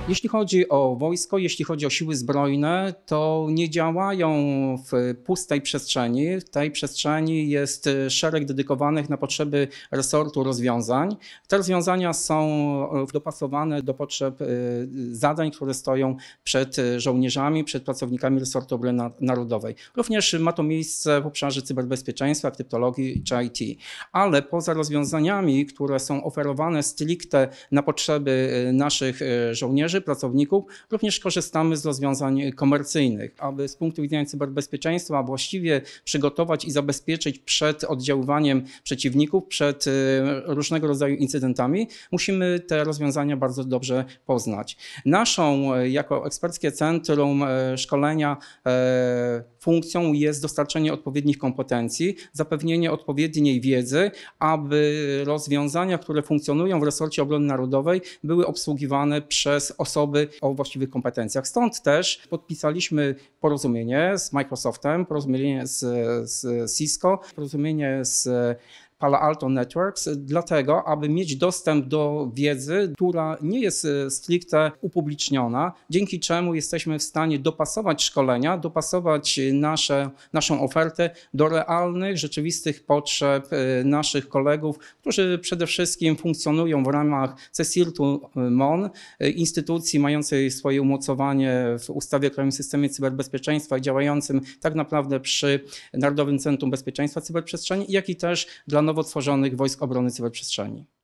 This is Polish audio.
Jeśli chodzi o wojsko, jeśli chodzi o siły zbrojne, to nie działają w pustej przestrzeni. W tej przestrzeni jest szereg dedykowanych na potrzeby resortu rozwiązań. Te rozwiązania są dopasowane do potrzeb zadań, które stoją przed żołnierzami, przed pracownikami resortu obrony narodowej. Również ma to miejsce w obszarze cyberbezpieczeństwa, kryptologii czy IT. Ale poza rozwiązaniami, które są oferowane stricte na potrzeby naszych żołnierzy, pracowników, również korzystamy z rozwiązań komercyjnych, aby z punktu widzenia cyberbezpieczeństwa właściwie przygotować i zabezpieczyć przed oddziaływaniem przeciwników, przed różnego rodzaju incydentami. Musimy te rozwiązania bardzo dobrze poznać. Naszą jako eksperckie centrum szkolenia funkcją jest dostarczenie odpowiednich kompetencji, zapewnienie odpowiedniej wiedzy, aby rozwiązania, które funkcjonują w resorcie obrony narodowej, były obsługiwane przez osoby o właściwych kompetencjach. Stąd też podpisaliśmy porozumienie z Microsoftem, porozumienie z Cisco, porozumienie z Palo Alto Networks, dlatego, aby mieć dostęp do wiedzy, która nie jest stricte upubliczniona, dzięki czemu jesteśmy w stanie dopasować szkolenia, dopasować naszą ofertę do realnych, rzeczywistych potrzeb naszych kolegów, którzy przede wszystkim funkcjonują w ramach CSIRT-u MON, instytucji mającej swoje umocowanie w ustawie o Krajowym Systemie Cyberbezpieczeństwa i działającym tak naprawdę przy Narodowym Centrum Bezpieczeństwa Cyberprzestrzeni, jak i też dla nowo tworzonych Wojsk Obrony Cyberprzestrzeni.